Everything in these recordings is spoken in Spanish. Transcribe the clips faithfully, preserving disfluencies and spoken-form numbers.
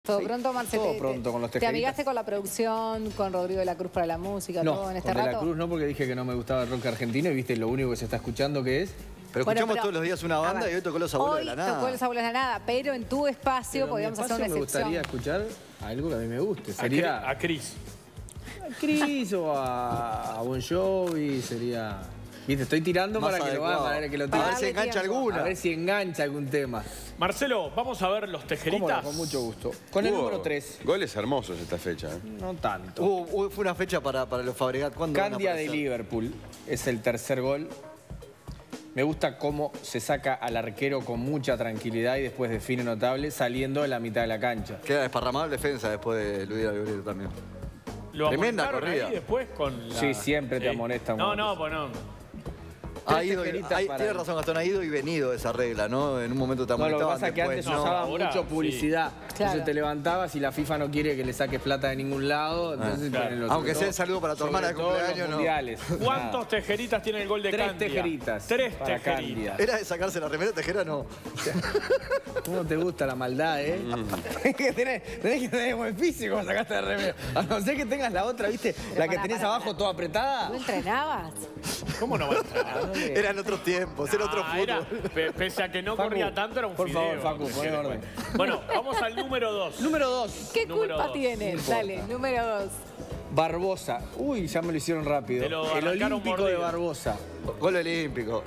Todo sí, pronto, Marce, todo te, pronto con los ¿te tejeritas. amigaste con la producción, con Rodrigo de la Cruz para la música, No, todo en este con De rato? la Cruz no, porque dije que no me gustaba el rock argentino y viste lo único que se está escuchando que es... Pero Bueno, escuchamos pero, todos los días una banda ver, y hoy tocó Los Abuelos hoy de la Nada. tocó Los Abuelos de la Nada, pero en tu espacio Pero podíamos en mi hacer una espacio excepción. me gustaría escuchar algo que a mí me guste. A Sería Cri- A Cris. a Cris o a, a Bon Jovi, sería... Viste, estoy tirando Más para que lo adecuado. haga, para que lo A tire. ver si engancha tiempo. alguna. A ver si engancha algún tema. Marcelo, vamos a ver los ¿Cómo no? tejeritas. Con mucho gusto. Con el Hubo número tres. Goles hermosos esta fecha. ¿eh? No tanto. Hubo- hubo- fue una fecha para, para los Fabregat. ¿Cuándo van a Candia de aparecer? Liverpool es el tercer gol. Me gusta cómo se saca al arquero con mucha tranquilidad y después define notable saliendo de la mitad de la cancha. Queda desparramado en defensa después de Luis Alberto también. Lo Tremenda amonestaron corrida. ahí después con la... Sí, siempre te amonestan, No, Mauricio. no, pues no. Ha Tres ido y- tejeritas hay- para tiene él. razón, Gastón, ha ido y venido esa regla, ¿no? En un momento te No, lo que amonestaban, pasa es que después antes no. usaban Ahora, mucho sí. publicidad. Claro. Entonces te levantabas y la FIFA no quiere que le saques plata de ningún lado. Entonces claro. ponen los- Aunque sea sobre el saludo para tu todo- hermana de sobre todo los cumpleaños, no. mundiales. ¿Cuántos Nada. tejeritas tiene el gol de Tres Candia? tejeritas Tres para tejeritas. Candia. ¿Era de sacarse la remera tejera? No. ¿Cómo te gusta la maldad, eh? tenés, que tener, tenés que tener buen físico para sacarte de remera. A no ser que tengas la otra, ¿viste? La que pará, tenés pará, abajo pará. toda apretada. ¿Tú entrenabas? ¿Cómo no va a entrar? Eran otros tiempos, era otro Ah, fútbol. era- pe- pese a que no Facu, corría tanto, era un por fideo. favor, Facu, poné orden. Bueno, vamos al número dos. Número dos. ¿Qué Número culpa dos. tiene? No Dale, importa. número dos. Barbosa. Uy, ya me lo hicieron rápido. Te lo El arrancaron olímpico de mordido. Barbosa. Gol olímpico.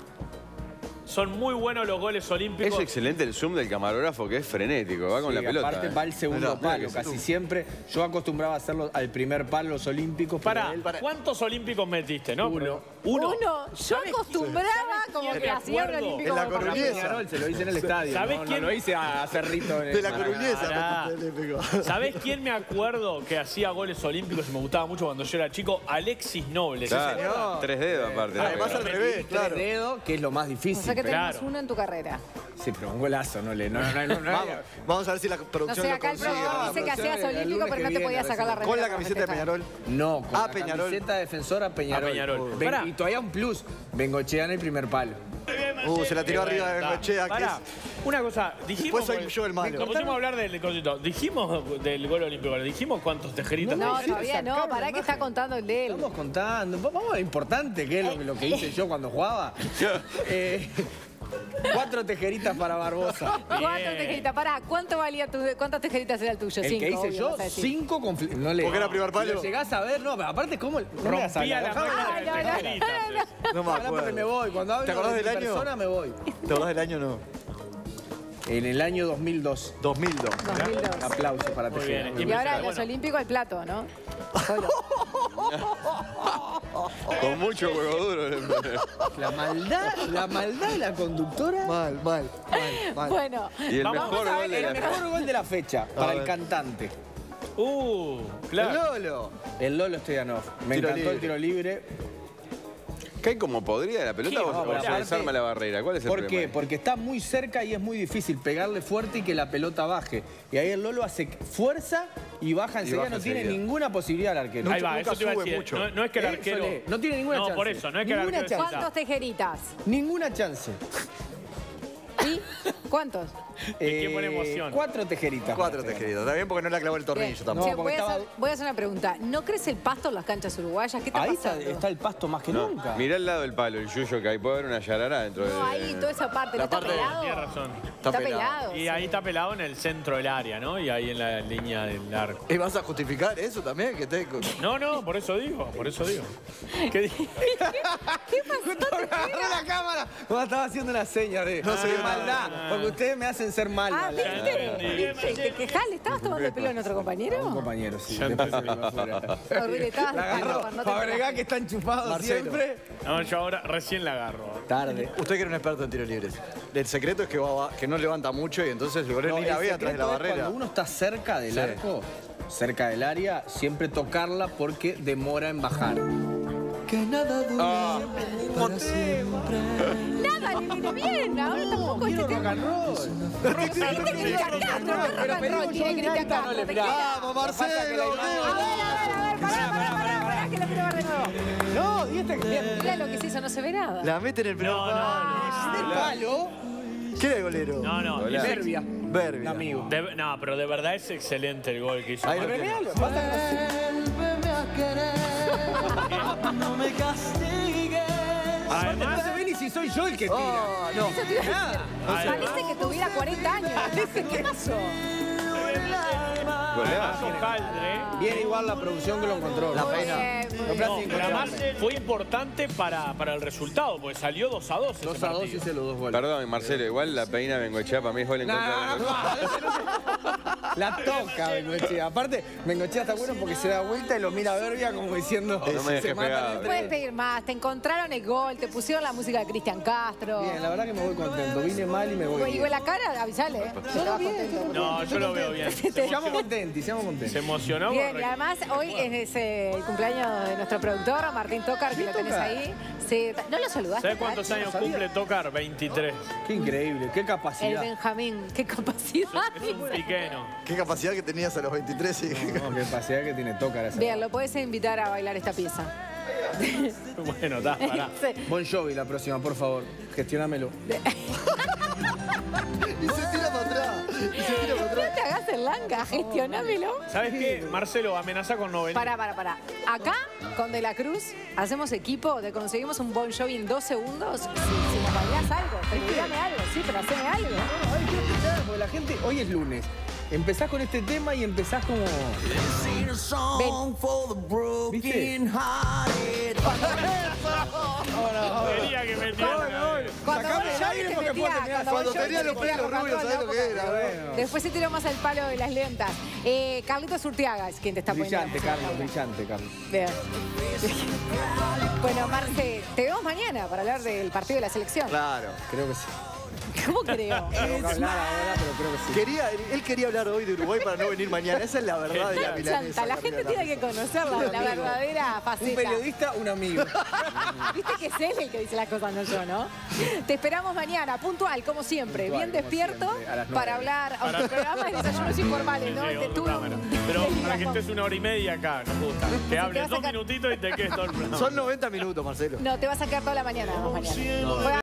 Son muy buenos los goles Es olímpicos. excelente el zoom del camarógrafo, que es frenético, va con Sí, la pelota. aparte ¿eh? va el segundo Mirá, mirá palo, que casi tú- siempre. Yo acostumbraba a hacerlo al primer palo los olímpicos. pero Pará, él- ¿cuántos olímpicos metiste, no? Uno. Uno. Uno. Yo ¿Sabés- acostumbraba como quién que me hacía un acuerdo? olímpico. En la como para Coruñesa. Peñarol. Peñarol, se lo hice en el estadio. ¿Sabés no, quién? No lo hice a Cerrito. En De la Maracaná. Coruñesa, Pará. metiste el olímpico. ¿Sabés quién me acuerdo que hacía goles olímpicos y me gustaba mucho cuando yo era chico? Alexis Noble. ¿sí se Claro, acuerdan? tres dedos aparte. Además la al pegada. revés, Tres claro. dedos, que es lo más O difícil. sea que pero- tenemos Claro. uno en tu carrera. Sí, pero un golazo, no le. No, no, no, no, no, Vamos, vamos a ver si la No producción sé, lo acá el consigue. productor dice que producción, hacías el olímpico, lunes pero que no te viene, podías sacar la remera. Con la para camiseta de festejar. Peñarol. No, con Ah, la Peñarol. camiseta defensora Peñarol. A Peñarol. Ven- Pará. y todavía un plus. Bengochea en el primer palo. Uh, se la tiró Qué arriba de buena. Bengochea, que Pará, es... una cosa, dijimos... Después soy yo el malo. Nos pusimos a hablar del cosito. Dijimos del gol olímpico, dijimos cuántos tejeritas... No, Sí, todavía no. sacar la Pará que imagen. está contando el de él. Estamos contando. Vamos a lo importante que es lo, que- lo que hice yo cuando jugaba. Eh, cuatro tejeritas para Barbosa. ¿Cuántas tejeritas? Pará, ¿cuánto valía tu, ¿cuántas tejeritas era el tuyo? El Cinco, que hice obvio, yo, vas a decir. cinco conflictos. No le, Porque era primer palo. Si lo llegás a ver, no, pero aparte, ¿cómo? No me hagas Rompía hablar, la dejame máquina hablar. de no, no, tejeritas. es. No me Habla porque me acuerdo. voy. Cuando hablo ¿Te acordás de del mi año? persona, me voy. ¿Te acordás del año o no? En el año dos mil dos. dos mil dos. dos mil dos. Aplausos para Muy Tejera. bien. Y ahora Bueno. los olímpicos al plato, ¿no? Solo. Con mucho huevo duro. La maldad, la maldad de la conductora. Mal, mal, mal, mal. Bueno, Y el vamos mejor a gol ver de el la El mejor- mejor gol de la fecha para el ver. cantante. Uh, El claro. Lolo. El Lolo Stoyanov. Me Tiro encantó libre. el tiro libre. ¿Cae como podría la pelota ¿Qué? o, No, o pero se aparte- desarma la barrera? ¿Cuál es el ¿Por qué? problema? Porque está muy cerca y es muy difícil pegarle fuerte y que la pelota baje. Y ahí el Lolo hace fuerza y baja enseguida. baja no tiene enseguida. ninguna posibilidad el arquero. Ahí va, nunca eso te iba a sube decir. mucho. No, no es que el Eso arquero... le- no tiene ninguna No, chance. por eso, no es que el Ninguna arquero... chance. ¿Cuántos tejeritas? Ninguna chance. ¿Y cuántos? ¿Y qué pone emoción? Cuatro tejeritas. Cuatro para este tejeritas. Está bien porque no le clavó el tornillo Bien. tampoco. Che, porque voy, a estaba- hacer, voy a hacer una pregunta. ¿No crece el pasto en las canchas uruguayas? ¿Qué está Ahí está, pasando? está el pasto más que nunca. Mirá el lado del palo, el yuyo que hay. Puede haber una yarará dentro de... No, ahí, toda esa parte. ¿No La está parte de- pelado? Tienes razón. Está pelado. pelado. Y sí. ahí está pelado en el centro del área, ¿no? Y ahí en la línea del arco. ¿Y vas a justificar eso también? Que te... No, no, por eso digo, por eso digo. ¿Qué dije? ¿Qué pasó? Agarró la cámara cuando estaba haciendo una seña de, No se de ve maldad. Porque ustedes me hacen ser mal. Ah, maldad. ¿viste? ¿Viste? ¿Te quejás? ¿Le estabas tomando el pelo a nuestro Un compañero? compañero, sí. Después se me iba afuera. Horrible, estabas La agarró. no te Fabregá, enojes. que está enchufado Marcelo. siempre. No, yo ahora recién la agarro. Tarde. Usted que era un experto en tiros libres. El secreto es que, va- que no levanta mucho y entonces el golero No, ni la el ve atrás de la secreto es barrera. Cuando uno está cerca del Sí. arco, cerca del área, siempre tocarla porque demora en bajar. Que nada dure para siempre. Nada, le viene bien. Ahora tampoco este Rock and roll. Viste que grita Castro, no rock and roll, tiene que gritar Castro. te queda. ¡Vamos, Marcelo! A ver, a ver, a ver, pará, pará, pará, pará, que lo quiero ver de nuevo. No, dijiste que Mirá lo que se hizo, no se ve nada. La mete en el primer No, no, palo. Ah, del palo. ¿Quién es el golero? No, no. Hola. es- Berbia. Berbia. Un amigo. de- no, pero de verdad es excelente el gol que hizo. Ahí lo Martín. tiene. Vuélveme a querer, no me castigues. Además, No se ve ni si soy yo el que tira. Oh, no. Eso te iba a decir. Parece que tuviera cuarenta años. ¿Qué pasó? Golazo. Hojaldre. Viene igual la producción que lo encontró. La Muy pena. bien, muy Lo bien. plaza No, sin pero además encontrarme. fue importante para, para el resultado, porque salió dos a dos ese dos a dos partido. hice los dos goles. Perdón, Marcelo, igual la peina Bengochea para mí es gol en contra Nah, de va, la toca Bengochea. Aparte, Bengochea está bueno porque se da vuelta y lo mira a Berbia como diciendo. No me dejes se matan pegado. entre Puedes ellos. pedir más. Te encontraron el gol, te pusieron la música de Cristian Castro. Bien, la verdad que me voy contento. Vine mal y me voy Y bien. con la cara, avisale. ¿eh? Que estabas contento. No, yo lo veo bien. Se Seamos emocionó, contenti, seamos se contentos. emocionó. Bien, porque- y además hoy es eh, el cumpleaños de nuestro productor, Martín Tocar, que lo tenés Tocar? ahí. Sí, ¿no lo saludaste? ¿Sabes cuántos Nacho? años cumple Tocar? veintitrés. Qué increíble, qué El capacidad. Benjamín, qué capacidad. Es un piqueno. Qué capacidad que tenías a los veintitrés. Y... No, qué capacidad que tiene Tocar esa. Bien, lo podés invitar a bailar esta pieza. Bueno, está, pará. Sí. Bon Jovi la próxima, por favor. Gestionámelo. y se tira para atrás. Y se tira para atrás. No te hagas el langa, gestionámelo. ¿Sabes qué? Marcelo amenaza con no venir. Para, para, para. Acá, con De la Cruz, hacemos equipo, te conseguimos un Bon Jovi en dos segundos. Si, si nos bailás algo, pero dígame algo, sí, pero haceme algo. Ay, quiero escuchar, porque la gente, hoy es lunes. Empezás con este tema y empezás como. Sing a song for the broken hearted. Quería que metiera. Cuando Sacame Bon el Jovi aire te porque metía, después terminás- Bon Cuando Jovi tenía te los metía pelos rock and rubios, roll, ¿sabés lo que loco, era? Bueno. Después se tiró más al palo de las lentas. Eh, Carlitos Urtiaga es quien te está poniendo. Brillante, la música. Carlos, brillante, Carlos. Bien. Bueno, Marce, te vemos mañana para hablar del partido de la selección. Claro. Creo que sí. ¿Cómo creo? Tengo que hablar ahora, pero creo que sí. Quería, él quería hablar hoy de Uruguay para no venir mañana. Esa es la verdad de la milanesa. Chanta, la gente tiene que conocerla, la verdadera Un faceta. periodista, un amigo. Viste que es él el que dice las cosas, no yo, ¿no? Te esperamos mañana, puntual, como siempre, Puntual, bien como despierto, siempre, a las nueve. para hablar. Aunque el programa es desayunos informales, ¿no? Sí, Te sí, tuve cámara. un- Pero un- para que estés una hora y media acá, nos gusta. Que vas hables a dos sacar- minutitos y te quedes todo el programa. Son noventa minutos, Marcelo. No, te vas a quedar toda la mañana. Mañana.